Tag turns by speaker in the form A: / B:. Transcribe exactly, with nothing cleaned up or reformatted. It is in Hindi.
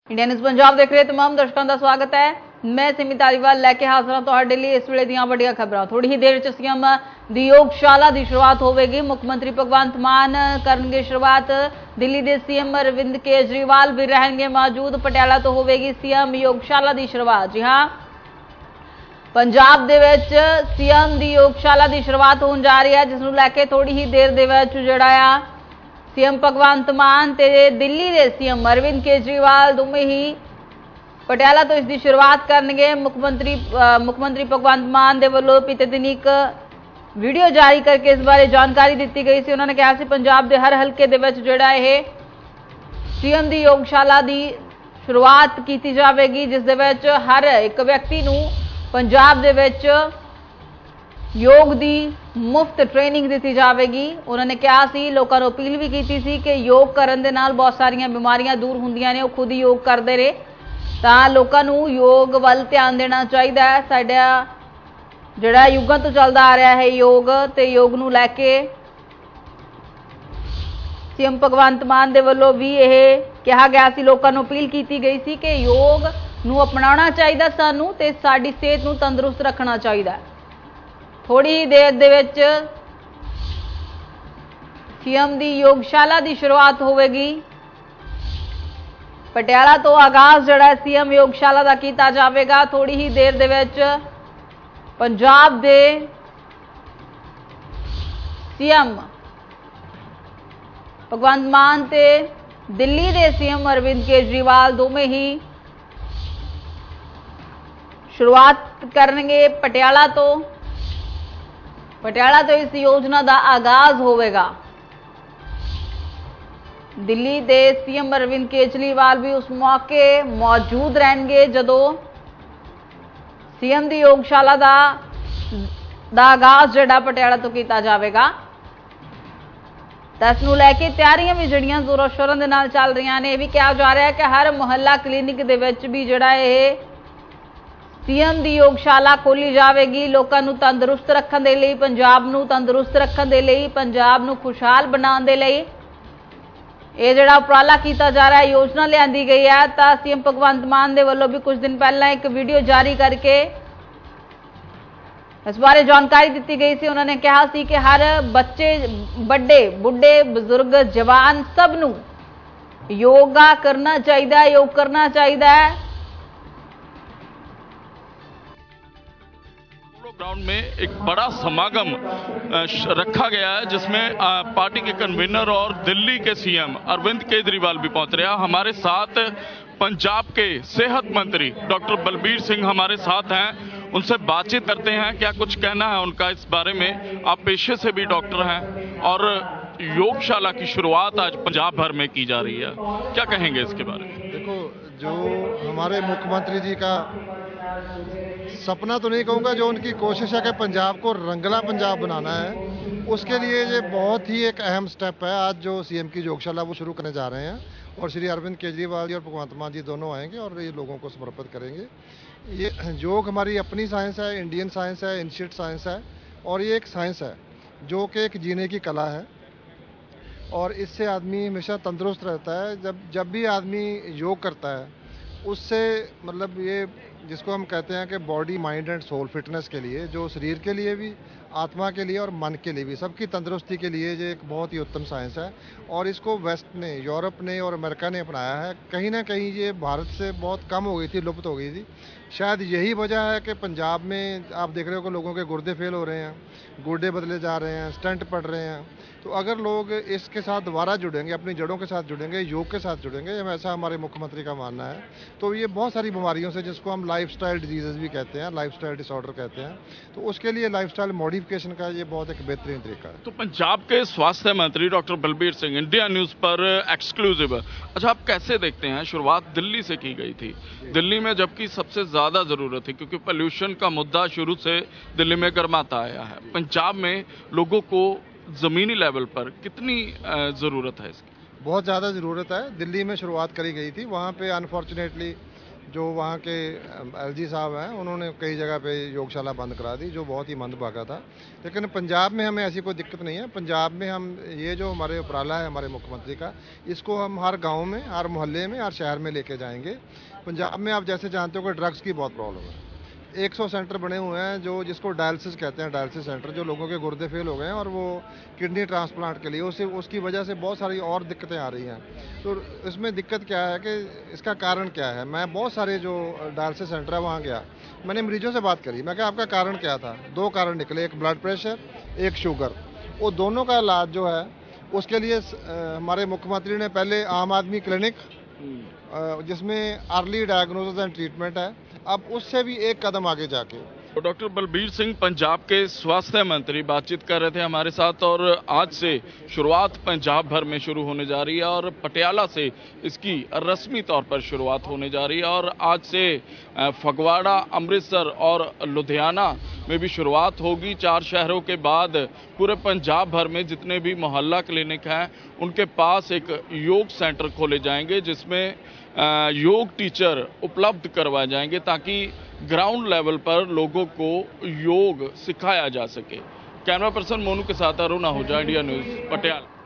A: इंडिया न्यूज़ पंजाब देख रहे तमाम दर्शकों का स्वागत है। मैं सिमी धालीवाल लैके हाजिर हाँ तुहाडे लई इस वेले दीयां वड्डियां खबरां। थोड़ी ही देर च सीएम दी योगशाला की शुरुआत होगी। मुख्यमंत्री भगवंत मान करनगे शुरुआत। दिल्ली के सीएम अरविंद केजरीवाल भी रहेंगे मौजूद। पटियाला तो होगी सीएम योगशाला की शुरुआत। जी हाँ, पंजाब दे विच सीएम दी योगशाला की शुरुआत होने जा रही है, जिसनूं लैके थोड़ी ही देर दे विच जिहड़ा आ सीएम भगवंत मान ते दिल्ली के सीएम अरविंद केजरीवाल दोवें ही पटियाला तो इसकी शुरुआत करनगे। मुख्यमंत्री मुख्यमंत्री भगवंत मान दे वल्लों बीते दिन एक वीडियो जारी करके इस बारे जानकारी दी गई सी। उन्होंने कहा सी पंजाब के हर हल्के दे विच जिहड़ा इह सीएम दी योगशाला की शुरुआत की जाएगी, जिस दे विच हर एक व्यक्ति नूं पंजाब दे विच योग की मुफ्त ट्रेनिंग दी जाएगी। उन्होंने कहा सी, लोगों को अपील भी की सी कि योग करन दे नाल बहुत सारिया बीमारियां दूर होंदियां ने। वो खुद ही योग करते रहे तो लोगों को योग वल ध्यान देना चाहिए है। साडा जिहड़ा युगां तो चलदा आ रहा है योग, ते योग नूं लैके सीएम भगवंत मान दे वल्लों भी यह कहा गया सी, लोगों को अपील की गई सी कि योग नूं अपनाना चाहिए सानू ते साडी सेहत नूं तंदुरुस्त रखना चाहिए। थोड़ी ही देर दे विच सीएम दी योगशाला की शुरुआत होगी। पटियाला तो आगाज जिहड़ा सीएम योगशाला का किया जाएगा। थोड़ी ही देर दे विच पंजाब दे सीएम भगवंत मान ते दिल्ली के सीएम अरविंद केजरीवाल दोवें ही शुरुआत करनगे। पटियाला तो पटियाला तो इस योजना का आगाज होगा। दिल्ली के सीएम अरविंद केजरीवाल भी उस मौके मौजूद रहेंगे जदों सीएम की योगशाला का आगाज जिहड़ा पटियाला तो किया जाएगा। तो इसनूं लैके तैयारियां भी जिहड़ियां जोरों शोरों दे नाल चल रही ने। यह भी कहा जा रहा है कि हर मुहल्ला क्लीनिक दे विच भी जिहड़ा इह सीएम की योगशाला खोली जाएगी। लोगों को तंदुरुस्त रखने के लिए, पंजाब नूं तंदुरुस्त रखने के लिए, पंजाब नूं खुशहाल बनाने के लिए यह जिहड़ा उपराला किया जा रहा है, योजना लियांदी गई है। तो सीएम भगवंत मान दे वल्लों भी कुछ दिन पहला एक वीडियो जारी करके इस बारे जानकारी दी गई सी। उन्होंने कहा सी कि हर बच्चे, बड़े, बुढ़े, बुजुर्ग, जवान सबनूं योगा करना चाहिए, योग करना चाहिए।
B: ग्राउंड में एक बड़ा समागम रखा गया है, जिसमें पार्टी के कन्वीनर और दिल्ली के सीएम अरविंद केजरीवाल भी पहुंच रहे हैं। हमारे साथ पंजाब के सेहत मंत्री डॉक्टर बलबीर सिंह हमारे साथ हैं, उनसे बातचीत करते हैं। क्या कुछ कहना है उनका इस बारे में? आप पेशे से भी डॉक्टर हैं और योगशाला की शुरुआत आज पंजाब भर में की जा रही है, क्या कहेंगे इसके बारे में?
C: देखो, जो हमारे मुख्यमंत्री जी का सपना तो नहीं कहूँगा, जो उनकी कोशिश है कि पंजाब को रंगला पंजाब बनाना है, उसके लिए ये बहुत ही एक अहम स्टेप है। आज जो सीएम की योगशाला वो शुरू करने जा रहे हैं और श्री अरविंद केजरीवाल जी और भगवंत मान जी दोनों आएंगे और ये लोगों को समर्पित करेंगे। ये योग हमारी अपनी साइंस है, इंडियन साइंस है, एंशिएंट साइंस है, और ये एक साइंस है जो कि एक जीने की कला है और इससे आदमी हमेशा तंदुरुस्त रहता है। जब जब भी आदमी योग करता है उससे मतलब ये जिसको हम कहते हैं कि body, mind and soul fitness के लिए, जो शरीर के लिए भी, आत्मा के लिए और मन के लिए भी, सबकी तंदुरुस्ती के लिए ये एक बहुत ही उत्तम साइंस है। और इसको वेस्ट ने, यूरोप ने और अमेरिका ने अपनाया है। कहीं ना कहीं ये भारत से बहुत कम हो गई थी, लुप्त हो गई थी। शायद यही वजह है कि पंजाब में आप देख रहे हो कि लोगों के गुर्दे फेल हो रहे हैं, गुर्दे बदले जा रहे हैं, स्टंट पड़ रहे हैं। तो अगर लोग इसके साथ दोबारा जुड़ेंगे, अपनी जड़ों के साथ जुड़ेंगे, योग के साथ जुड़ेंगे, ऐसा हमारे मुख्यमंत्री का मानना है, तो ये बहुत सारी बीमारियों से, जिसको हम लाइफस्टाइल डिजीजेज भी कहते हैं, लाइफस्टाइल डिसऑर्डर कहते हैं, तो उसके लिए लाइफस्टाइल मॉडिफिकेशन का ये बहुत एक बेहतरीन तरीका है।
B: तो पंजाब के स्वास्थ्य मंत्री doctor Balbir Singh India news पर एक्सक्लूसिव। अच्छा, आप कैसे देखते हैं, शुरुआत दिल्ली से की गई थी, दिल्ली में जबकि सबसे ज्यादा जरूरत थी, क्योंकि पोल्यूशन का मुद्दा शुरू से दिल्ली में गर्माता आया है। पंजाब में लोगों को जमीनी लेवल पर कितनी जरूरत है इसकी?
C: बहुत ज़्यादा ज़रूरत है। दिल्ली में शुरुआत करी गई थी, वहाँ पे अनफॉर्चुनेटली जो वहाँ के एलजी साहब हैं उन्होंने कई जगह पे योगशाला बंद करा दी, जो बहुत ही मंदभागा था। लेकिन पंजाब में हमें ऐसी कोई दिक्कत नहीं है। पंजाब में हम ये जो हमारे उपराला है हमारे मुख्यमंत्री का, इसको हम हर गांव में, हर मोहल्ले में, हर शहर में लेके जाएंगे। पंजाब में आप जैसे जानते हो कि ड्रग्स की बहुत प्रॉब्लम है। एक सौ सेंटर बने हुए हैं जो जिसको डायलिसिस कहते हैं, डायलिसिस सेंटर, जो लोगों के गुर्दे फेल हो गए हैं और वो किडनी ट्रांसप्लांट के लिए, उससे उसकी वजह से बहुत सारी और दिक्कतें आ रही हैं। तो इसमें दिक्कत क्या है कि इसका कारण क्या है। मैं बहुत सारे जो डायलिसिस सेंटर है वहाँ गया, मैंने मरीजों से बात करी, मैं कहा आपका कारण क्या था। दो कारण निकले, एक ब्लड प्रेशर, एक शुगर। वो दोनों का इलाज जो है उसके लिए हमारे मुख्यमंत्री ने पहले आम आदमी क्लिनिक, जिसमें अर्ली डायग्नोसिस एंड ट्रीटमेंट है, अब उससे भी एक कदम आगे जाके।
B: तो डॉक्टर बलबीर सिंह पंजाब के स्वास्थ्य मंत्री बातचीत कर रहे थे हमारे साथ। और आज से शुरुआत पंजाब भर में शुरू होने जा रही है और पटियाला से इसकी रस्मी तौर पर शुरुआत होने जा रही है। और आज से फगवाड़ा, अमृतसर और लुधियाना में भी शुरुआत होगी। चार शहरों के बाद पूरे पंजाब भर में जितने भी मोहल्ला क्लिनिक हैं उनके पास एक योग सेंटर खोले जाएंगे, जिसमें योग टीचर उपलब्ध करवाए जाएंगे ताकि ग्राउंड लेवल पर लोगों को योग सिखाया जा सके। कैमरा पर्सन मोनू के साथ अरुण आहूजा, इंडिया न्यूज, पटियाला।